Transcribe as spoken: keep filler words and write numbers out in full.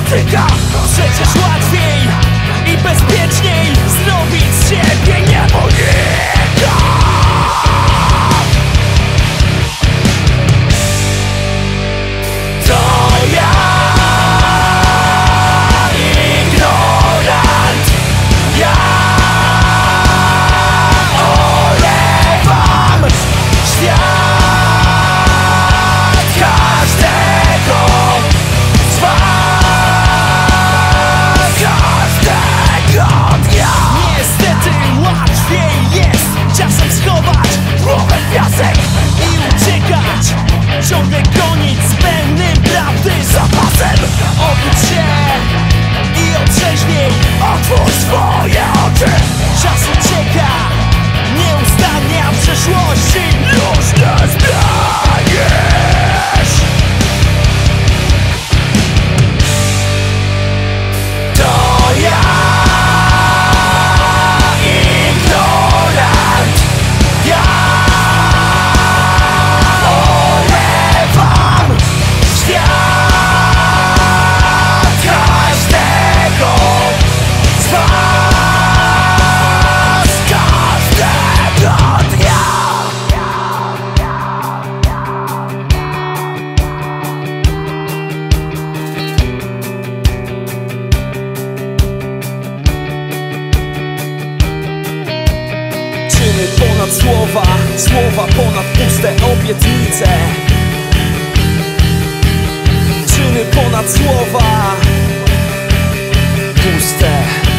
dotyka. Przecież łatwiej i bezpieczniej zrobić z siebie niewolnika. To ja, ignorant. Ja olewam świat każdego z was, każdego dnia. Niestety łatwiej jest czasem schować głowę w piasek i uciekać, ciągle gonić z pełnym prawdy zapasem. Obudź się i otrzeźwiej, otwórz swoje oczy. Czas ucieka nieustannie, a przeszłości już nie zmienisz. To ja, ignorant. Ja olewam świat każdego z was, każdego dnia. Czyny ponad słowa, słowa ponad puste obietnice. Czyny ponad słowa, puste